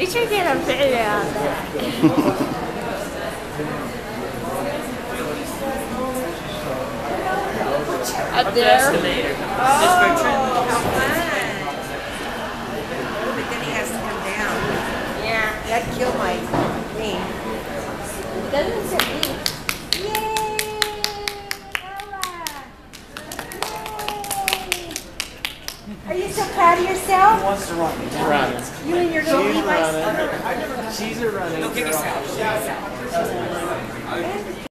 ليش كده فعل هذا؟ Up there. Escalator. Oh, how fun. But then he has to come down. Yeah. That'd kill my me. Doesn't it be? Yay! Noah! Yay! Are you so proud of yourself? Who wants to run? He's running. You and your little She's Levi's. running. She's a running. Go kick us out.